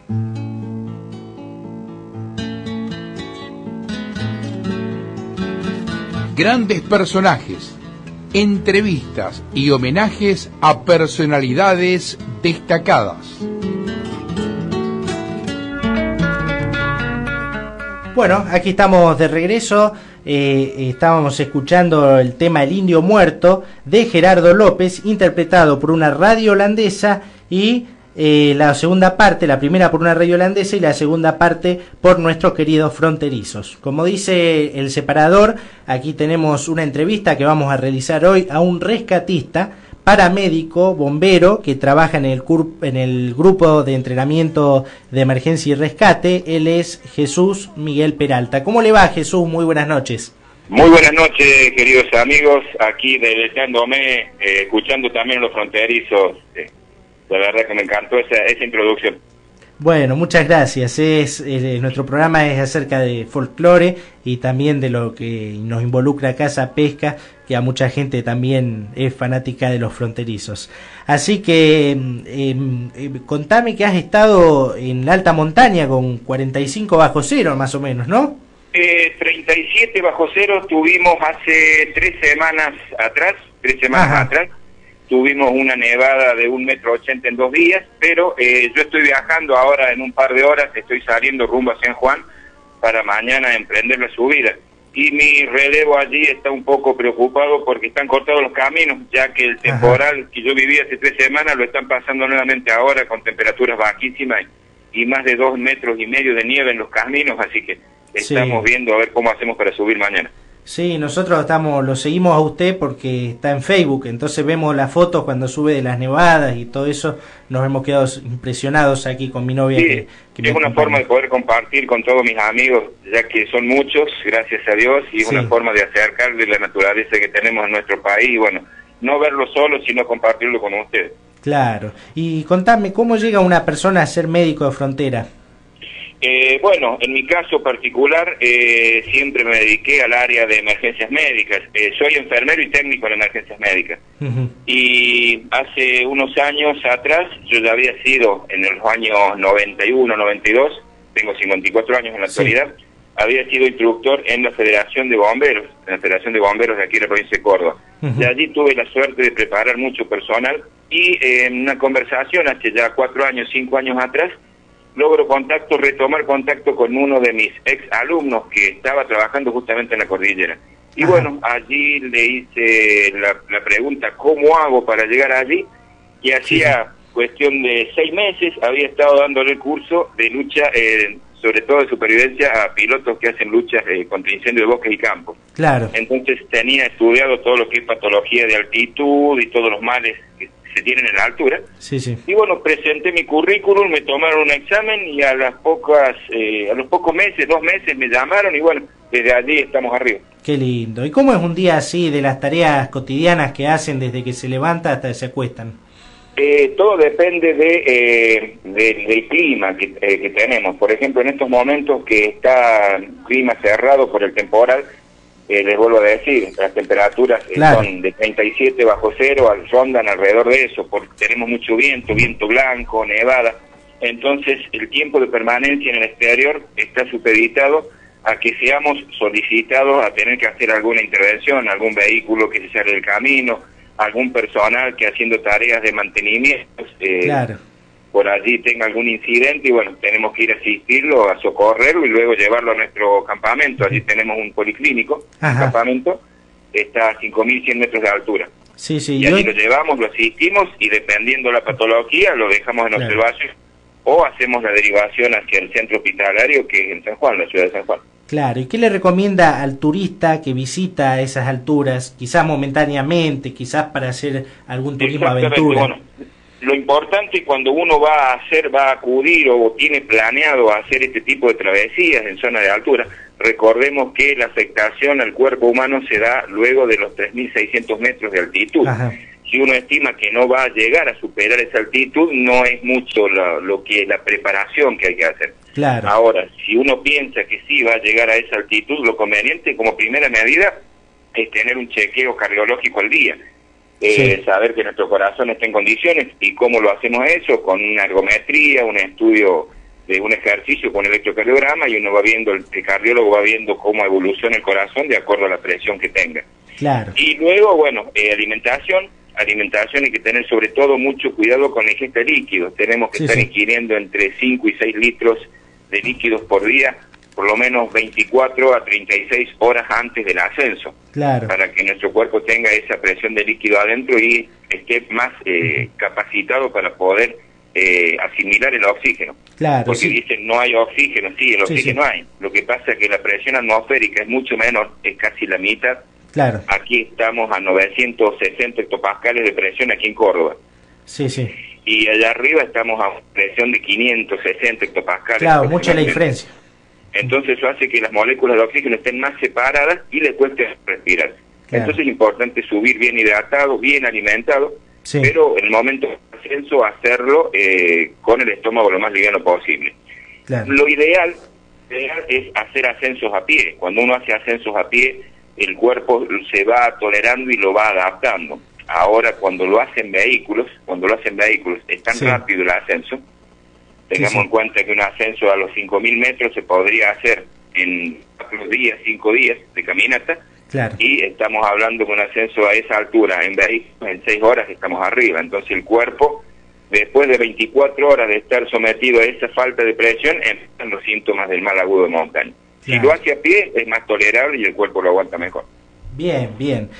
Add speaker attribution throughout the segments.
Speaker 1: Grandes personajes, entrevistas y homenajes a personalidades destacadas.
Speaker 2: Bueno, aquí estamos de regreso. Estábamos escuchando el tema El Indio Muerto de Gerardo López, interpretado por una radio holandesa, y la segunda parte, la primera por una radio holandesa y la segunda parte por nuestros queridos fronterizos. Como dice el separador, aquí tenemos una entrevista que vamos a realizar hoy a un rescatista, paramédico, bombero, que trabaja en el grupo de entrenamiento de emergencia y rescate. Él es Jesús Miguel Peralta. ¿Cómo le va, Jesús? Muy buenas noches.
Speaker 3: Muy buenas noches, queridos amigos, aquí deleitándome, escuchando también los fronterizos. La verdad que me encantó esa introducción.
Speaker 2: Bueno, muchas gracias. Nuestro programa es acerca de folclore y también de lo que nos involucra acá, esa pesca, que a mucha gente también es fanática de los fronterizos. Así que contame que has estado en la alta montaña con 45 bajo cero más o menos, ¿no?
Speaker 3: 37 bajo cero tuvimos hace 3 semanas atrás. Tuvimos una nevada de 1,80 metros en 2 días, pero yo estoy viajando ahora en un par de horas, estoy saliendo rumbo a San Juan para mañana emprender la subida. Y mi relevo allí está un poco preocupado porque están cortados los caminos, ya que el temporal que yo viví hace 3 semanas lo están pasando nuevamente ahora con temperaturas bajísimas y más de 2,5 metros de nieve en los caminos, así que estamos viendo a ver cómo hacemos para subir mañana.
Speaker 2: Sí, nosotros lo seguimos a usted porque está en Facebook, entonces vemos las fotos cuando sube de las nevadas y todo eso, nos hemos quedado impresionados aquí con mi novia.
Speaker 3: Sí, que es una forma de poder compartir con todos mis amigos, ya que son muchos, gracias a Dios, y es una forma de acercarle la naturaleza que tenemos en nuestro país, y bueno, no verlo solo, sino compartirlo con ustedes.
Speaker 2: Claro, y contame, ¿cómo llega una persona a ser médico de frontera?
Speaker 3: Bueno, en mi caso particular siempre me dediqué al área de emergencias médicas. Soy enfermero y técnico en emergencias médicas. Y hace unos años atrás, yo ya había sido en los años 91, 92, tengo 54 años en la actualidad, había sido instructor en la Federación de Bomberos, de aquí de la provincia de Córdoba. Y allí tuve la suerte de preparar mucho personal y en una conversación hace ya 4 años, 5 años atrás, logro retomar contacto con uno de mis ex alumnos que estaba trabajando justamente en la cordillera. Y bueno, allí le hice la pregunta, ¿cómo hago para llegar allí? Y hacía cuestión de 6 meses había estado dándole el curso de lucha, sobre todo de supervivencia a pilotos que hacen luchas contra incendios de bosques y campos. Claro. Entonces tenía estudiado todo lo que es patología de altitud y todos los males que se tienen en la altura. Y bueno, presenté mi currículum, me tomaron un examen y a los pocos meses, 2 meses me llamaron y bueno, desde allí estamos arriba. Qué lindo. ¿Y cómo es un día así de las tareas cotidianas que hacen desde que se levanta hasta que se acuestan? Todo depende del clima que tenemos. Por ejemplo, en estos momentos que está el clima cerrado por el temporal, les vuelvo a decir, las temperaturas son de 37 bajo cero, rondan alrededor de eso, porque tenemos mucho viento blanco, nevada. Entonces, el tiempo de permanencia en el exterior está supeditado a que seamos solicitados a tener que hacer alguna intervención, algún vehículo que se sale del camino, algún personal que haciendo tareas de mantenimiento, por allí tenga algún incidente y bueno, tenemos que ir a asistirlo, a socorrerlo y luego llevarlo a nuestro campamento. Allí tenemos un policlínico, un campamento, está a 5.100 metros de altura. Y allí lo llevamos, lo asistimos y dependiendo la patología lo dejamos en observación o hacemos la derivación hacia el centro hospitalario que es en San Juan, la ciudad de San Juan. Claro, ¿y qué le recomienda al turista que visita esas alturas, quizás momentáneamente, quizás para hacer algún turismo aventura? Bueno, lo importante cuando uno va a acudir o tiene planeado hacer este tipo de travesías en zona de altura, recordemos que la afectación al cuerpo humano se da luego de los 3.600 metros de altitud. Si uno estima que no va a llegar a superar esa altitud, no es mucho la preparación que hay que hacer. Ahora, si uno piensa que sí va a llegar a esa altitud, lo conveniente como primera medida es tener un chequeo cardiológico al día. Saber que nuestro corazón está en condiciones. ¿Y cómo lo hacemos eso? Con una ergometría, un estudio de un ejercicio con electrocardiograma y uno va viendo, el cardiólogo va viendo cómo evoluciona el corazón de acuerdo a la presión que tenga.
Speaker 2: Claro.
Speaker 3: Y luego, bueno, alimentación hay que tener sobre todo mucho cuidado con la ingesta de líquidos. Tenemos que estar ingiriendo entre 5 y 6 litros de líquidos por día, por lo menos 24 a 36 horas antes del ascenso, para que nuestro cuerpo tenga esa presión de líquido adentro y esté más capacitado para poder asimilar el oxígeno. Porque dicen no hay oxígeno, sí, el oxígeno hay. Lo que pasa es que la presión atmosférica es mucho menor, es casi la mitad. Aquí estamos a 960 hectopascales de presión aquí en Córdoba. Y allá arriba estamos a presión de 560 hectopascales.
Speaker 2: Mucha la diferencia.
Speaker 3: Entonces eso hace que las moléculas de oxígeno estén más separadas y le cueste respirar. Entonces es importante subir bien hidratado, bien alimentado, pero en el momento de ascenso hacerlo con el estómago lo más liviano posible. Lo ideal es hacer ascensos a pie. Cuando uno hace ascensos a pie, el cuerpo se va tolerando y lo va adaptando. Ahora, cuando lo hacen vehículos, es tan rápido el ascenso. Tengamos en cuenta que un ascenso a los 5.000 metros se podría hacer en 5 días de caminata, y estamos hablando de un ascenso a esa altura en vehículos, en 6 horas estamos arriba. Entonces el cuerpo, después de 24 horas de estar sometido a esa falta de presión, empiezan los síntomas del mal agudo de montaña. Si lo hace a pie, es más tolerable y el cuerpo lo aguanta mejor.
Speaker 2: Bien.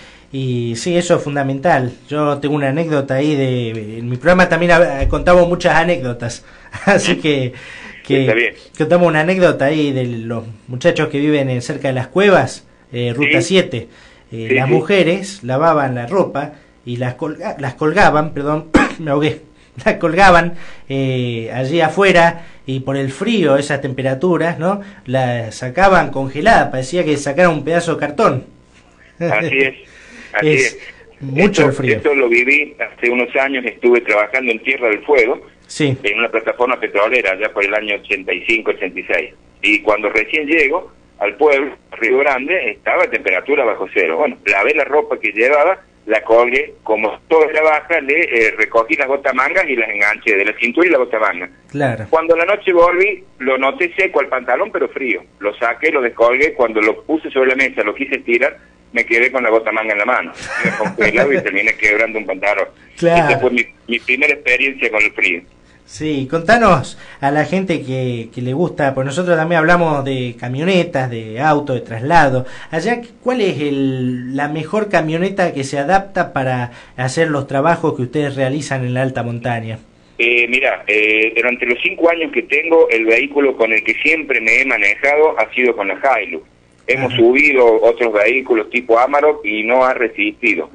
Speaker 2: Y sí, eso es fundamental. Yo tengo una anécdota ahí en mi programa también contamos muchas anécdotas, así que contamos una anécdota ahí de los muchachos que viven cerca de las cuevas, Ruta 7. Las mujeres lavaban la ropa y las colgaban, me ahogué, las colgaban allí afuera, y por el frío, esas temperaturas, ¿no? La sacaban congelada, parecía que sacaran un pedazo de cartón.
Speaker 3: Así es.
Speaker 2: Mucho el frío.
Speaker 3: Esto lo viví hace unos años, estuve trabajando en Tierra del Fuego, en una plataforma petrolera, allá por el año 85, 86. Y cuando recién llego al pueblo, Río Grande, estaba a temperatura bajo cero. Bueno, lavé la ropa que llevaba, la colgué, como todo era baja, le recogí las botamangas y las enganché de la cintura y la botamanga. Cuando a la noche volví, lo noté seco al pantalón, pero frío. Lo saqué, lo descolgué, cuando lo puse sobre la mesa, lo quise estirar, me quedé con la botamanga en la mano. Me congelaba y terminé quebrando un pantalón. Esa fue mi primera experiencia con el frío.
Speaker 2: Sí, contanos a la gente que le gusta, pues nosotros también hablamos de camionetas, de auto, de traslado. Allá, ¿cuál es la mejor camioneta que se adapta para hacer los trabajos que ustedes realizan en la alta montaña?
Speaker 3: Mira, durante los 5 años que tengo, el vehículo con el que siempre me he manejado ha sido con la Hilux. Hemos subido otros vehículos tipo Amarok y no ha resistido.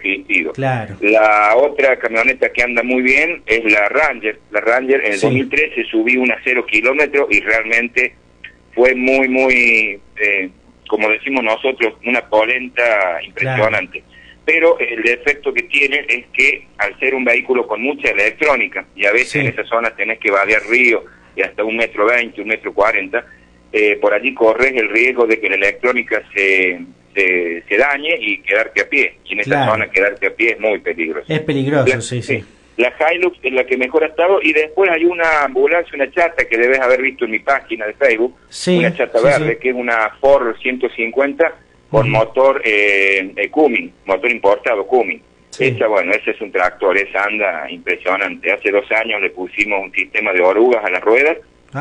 Speaker 3: La otra camioneta que anda muy bien es la Ranger. La Ranger en el 2013 subí una 0 kilómetros y realmente fue muy, como decimos nosotros, una polenta impresionante. Pero el defecto que tiene es que al ser un vehículo con mucha electrónica, y a veces en esa zona tenés que vadear río y hasta 1,20 metros, 1,40 metros, por allí corres el riesgo de que la electrónica se dañe y quedarte a pie. Y en esa zona quedarte a pie es muy peligroso.
Speaker 2: Es peligroso, sí.
Speaker 3: La Hilux es la que mejor ha estado, y después hay una ambulancia, una chata que debes haber visto en mi página de Facebook, una chata verde, que es una Ford 150 con motor Cummins, motor importado Cummins. Ese es un tractor, esa anda impresionante. Hace 2 años le pusimos un sistema de orugas a las ruedas.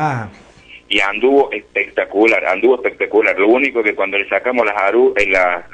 Speaker 3: Y anduvo espectacular. Lo único que cuando le sacamos las arrugas,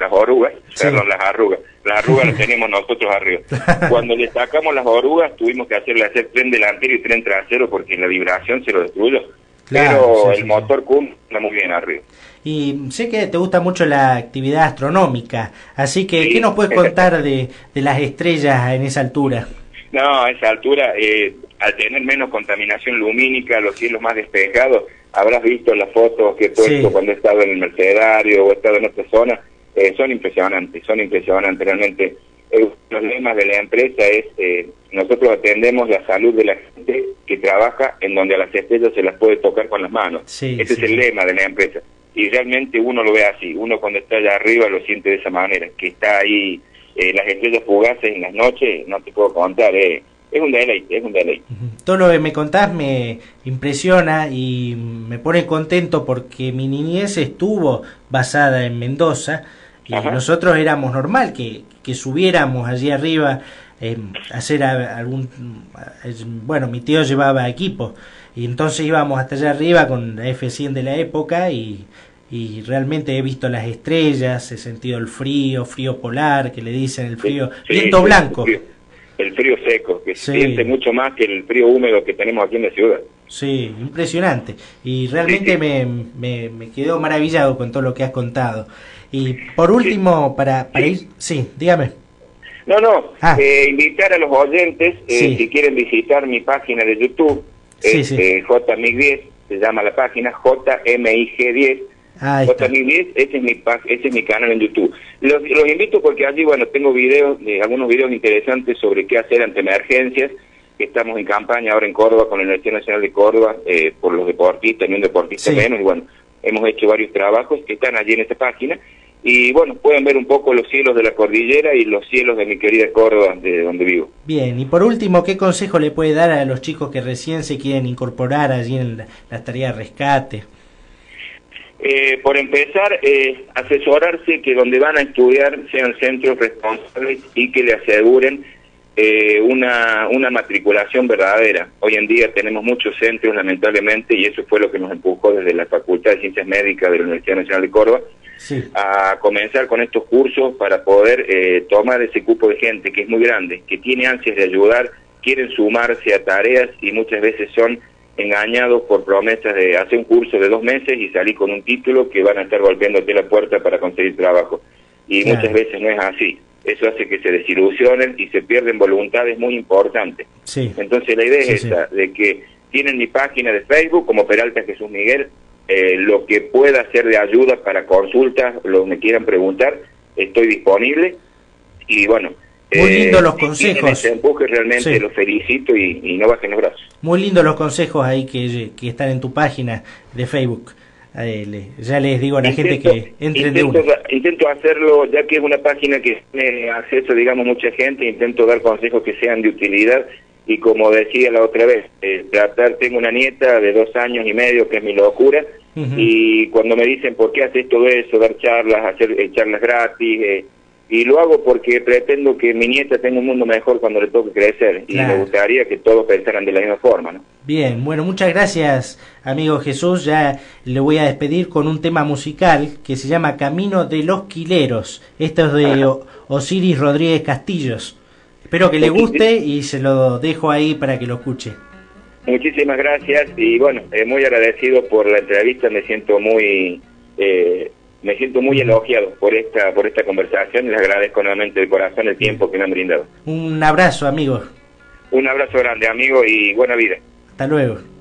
Speaker 3: las arrugas las teníamos nosotros arriba. Cuando le sacamos las orugas tuvimos que hacer tren delantero y tren trasero porque la vibración se lo destruyó. Pero el motor Cummins anda muy bien arriba.
Speaker 2: Y sé que te gusta mucho la actividad astronómica, así que ¿qué nos puedes contar de las estrellas en esa altura?
Speaker 3: No, a esa altura, al tener menos contaminación lumínica, los cielos más despejados, habrás visto las fotos que he puesto cuando he estado en el Mercedario o he estado en otra zona, son impresionantes realmente. Los lemas de la empresa es, nosotros atendemos la salud de la gente que trabaja en donde a las estrellas se las puede tocar con las manos. Ese es el lema de la empresa. Y realmente uno lo ve así, uno cuando está allá arriba lo siente de esa manera, que está ahí, las estrellas fugaces en las noches, no te puedo contar, es es un deleite, es un deleite.
Speaker 2: Todo lo que me contás me impresiona y me pone contento porque mi niñez estuvo basada en Mendoza y
Speaker 3: Ajá.
Speaker 2: nosotros éramos normal que subiéramos allí arriba a hacer bueno, mi tío llevaba equipo y entonces íbamos hasta allá arriba con la F100 de la época y realmente he visto las estrellas, he sentido el frío polar, que le dicen el frío,
Speaker 3: Sí,
Speaker 2: viento
Speaker 3: sí,
Speaker 2: blanco.
Speaker 3: El frío seco, que
Speaker 2: Sí.
Speaker 3: se siente mucho más que el frío húmedo que tenemos aquí en la ciudad.
Speaker 2: Sí, impresionante. Y realmente
Speaker 3: Sí.
Speaker 2: me quedo maravillado con todo lo que has contado. Y por último, para ir... Sí, dígame.
Speaker 3: No,
Speaker 2: Ah.
Speaker 3: Invitar a los oyentes,
Speaker 2: Sí.
Speaker 3: si quieren visitar mi página de YouTube,
Speaker 2: Sí, sí.
Speaker 3: JMIG10, se llama la página, JMIG10.
Speaker 2: Ahí está.
Speaker 3: JMIG10, ese es mi canal en YouTube. Los invito porque allí, bueno, tengo videos, algunos videos interesantes sobre qué hacer ante emergencias, que estamos en campaña ahora en Córdoba con la Universidad Nacional de Córdoba, por los deportistas, ni un deportista
Speaker 2: Sí.
Speaker 3: menos, y bueno, hemos hecho varios trabajos que están allí en esta página. Y bueno, pueden ver un poco los cielos de la cordillera y los cielos de mi querida Córdoba, de donde vivo.
Speaker 2: Bien, y por último, ¿qué consejo le puede dar a los chicos que recién se quieren incorporar allí en la tarea de rescate?
Speaker 3: Por empezar, asesorarse que donde van a estudiar sean centros responsables y que le aseguren una matriculación verdadera. Hoy en día tenemos muchos centros, lamentablemente, y eso fue lo que nos empujó desde la Facultad de Ciencias Médicas de la Universidad Nacional de Córdoba,
Speaker 2: Sí.
Speaker 3: a comenzar con estos cursos para poder tomar ese cupo de gente que es muy grande, que tiene ansias de ayudar, quieren sumarse a tareas y muchas veces son engañados por promesas de hacer un curso de 2 meses y salir con un título que van a estar golpeándote la puerta para conseguir trabajo. Y
Speaker 2: Claro.
Speaker 3: muchas veces no es así. Eso hace que se desilusionen y se pierden voluntades muy importantes.
Speaker 2: Sí.
Speaker 3: Entonces la idea es
Speaker 2: Sí,
Speaker 3: esta, de que tienen mi página de Facebook como Peralta Jesús Miguel, lo que pueda hacer de ayuda para consultas, lo que me quieran preguntar, estoy disponible. Y bueno,
Speaker 2: Muy lindo los
Speaker 3: si tienen
Speaker 2: consejos.
Speaker 3: ese empuje, realmente
Speaker 2: Sí.
Speaker 3: los felicito y no bajen los brazos.
Speaker 2: Muy lindos los consejos ahí que están en tu página de Facebook. Ya les digo a la gente que entren de una.
Speaker 3: Intento hacerlo, ya que es una página que tiene acceso, digamos, mucha gente, intento dar consejos que sean de utilidad y como decía la otra vez, tengo una nieta de 2 años y medio, que es mi locura,
Speaker 2: Ujú.
Speaker 3: y cuando me dicen por qué haces todo eso, dar charlas, hacer charlas gratis, y lo hago porque pretendo que mi nieta tenga un mundo mejor cuando le toque crecer, y
Speaker 2: Claro.
Speaker 3: me gustaría que todos pensaran de la misma forma, ¿no?
Speaker 2: Bien, bueno, muchas gracias, amigo Jesús. Ya le voy a despedir con un tema musical que se llama Camino de los Quileros. Esto es de Osiris Rodríguez Castillos. Espero que le guste y se lo dejo ahí para que lo escuche.
Speaker 3: Muchísimas gracias y bueno, muy agradecido por la entrevista, me siento muy elogiado por esta conversación y les agradezco nuevamente de corazón el tiempo que me han brindado.
Speaker 2: Un abrazo, amigo.
Speaker 3: Un abrazo grande, amigo, y buena vida.
Speaker 2: Hasta luego.